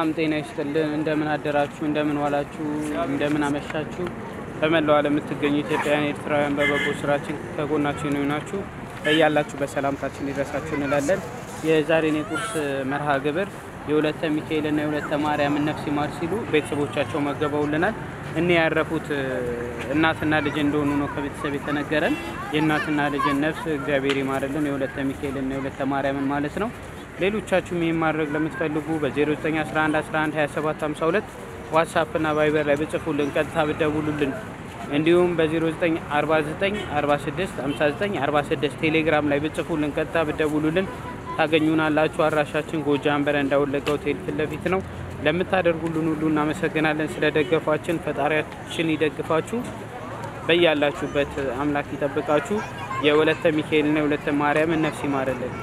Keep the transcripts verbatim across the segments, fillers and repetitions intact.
ሰላም ጤና ይስጥልን እንደምን አደራችሁ እንደምን ዋላችሁ እንደምን አመሻችሁ በመላው ዓለም የምትገኙ ኢትዮጵያውያን ኤርትራውያን በበጎ ስራችን ከጎናችን ናችሁ በእያላችሁ በሰላምታችን ይድረሳችሁ እንላለን የዛሬን የቁርስ መርሃ ግብር የሁለተ ሚካኤልና የሁለተ ማርያም ነፍስ ይማር ሲሉ ቤተሰቦቻቸው መገበውልናል እኔ ያረፉት እናትና ልጅ እንደሆኑ ነው ከቤተሰብ የተነገረን የእናትና ልጅ ነፍስ እግዚአብሔር ይማርልን የሁለተ ሚካኤልና የሁለተ ማርያምን ማለት ነው ሌሎቻችሁ ምን ማድረግ ለምትፈልጉ በ0911112752 ዋትስአፕ እና ቫይበር ላይ በጽፉልን ቀጥታ በደውሉልን እንዲሁም በ0949465946 ቴሌግራም ላይ በጽፉልን ቀጥታ በደውሉልን ታገኙናላችሁ አራሻችን ጎጃም በረንዳ ወለጋ ሆቴል ፍለፊት ነው ለምታደርጉልን ሁሉ እናመሰግናለን ስለደገፋችን ፈጣሪያችን ይደግፋችሁ በእያላችሁበት አምላክ ይጠብቃችሁ የሁለተ ሚካኤልና የሁለተ ማርያም ነፍስ ይማርልን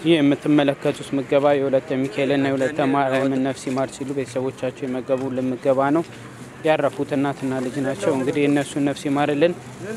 ይህ የምትመለከቱት ምገባ የሁለተ ሚካኤልና የሁለተ ማርያም ነፍስ ይማር ሲሉ ቤተሰቦቻቸው የመገቡልን ምገባ ነው። ያረፉት እናትና ልጅ ናቸው። እንግዲህ እነሱን ነፍስ ይማርልን፣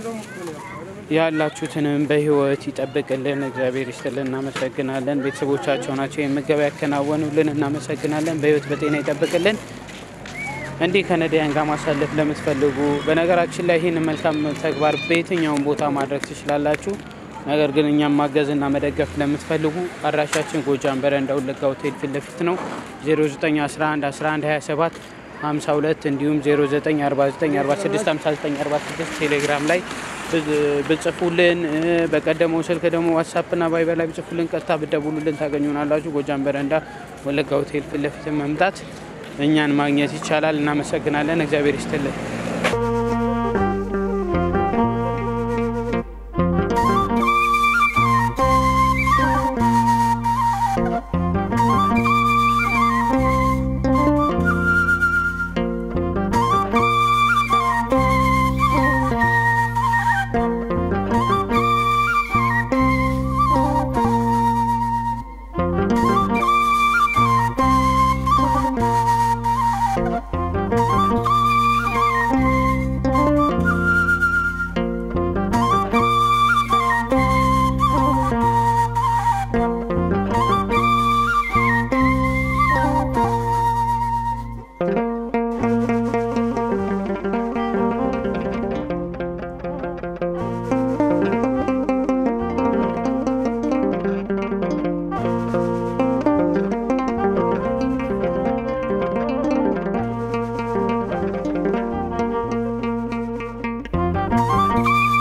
ያላችሁትንም በህይወት ይጠብቅልን፣ እግዚአብሔር ይስጥልን። እናመሰግናለን። ቤተሰቦቻቸው ናቸው የምገባ ያከናወኑልን፣ እናመሰግናለን። በህይወት በጤና ይጠብቅልን። እንዲህ ከነዳያን ጋር ማሳለፍ ለምትፈልጉ በነገራችን ላይ ይህን መልካም ተግባር በየትኛውም ቦታ ማድረግ ትችላላችሁ። ነገር ግን እኛም ማገዝና መደገፍ ለምትፈልጉ አድራሻችን ጎጃም በረንዳ ወለጋ ሆቴል ፊት ለፊት ነው። ዜሮ ዘጠኝ አስራ አንድ አስራ አንድ ሀያ ሰባት ሀምሳ ሁለት እንዲሁም ዜሮ ዘጠኝ አርባ ዘጠኝ አርባ ስድስት ሀምሳ ዘጠኝ አርባ ስድስት ቴሌግራም ላይ ብጽፉልን፣ በቀደመው ስልክ ደግሞ ዋትስአፕና ቫይበር ላይ ብጽፉልን፣ ቀጥታ ብደውሉልን ታገኙናላችሁ። ጎጃም በረንዳ ወለጋ ሆቴል ፊት ለፊት መምጣት እኛን ማግኘት ይቻላል። እናመሰግናለን። እግዚአብሔር ይስጥልን። you.